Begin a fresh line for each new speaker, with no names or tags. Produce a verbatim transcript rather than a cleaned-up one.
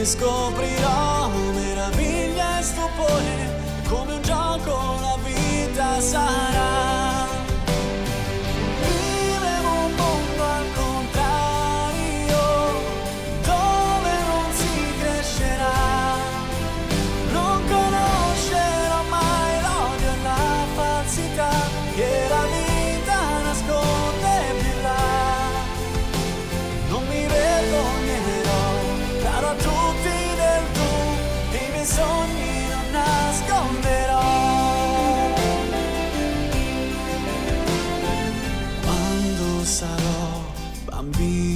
scoprirò meraviglia e stupore, come un gioco la vita sarà. Vivevo un mondo al contrario, dove non si crescerà. Non conoscerò mai l'odio e la falsità che la vita nasconde più là. Non mi vergognerò, darò a tutti del tu e i miei sogni non nasconderò. Quando sarò bambino